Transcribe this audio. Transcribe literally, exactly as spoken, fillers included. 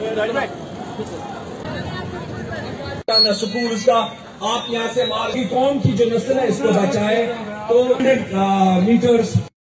school का आप यहाँ से मार की कौम की जो नस्ल है इसको बचाए तो मीटर्स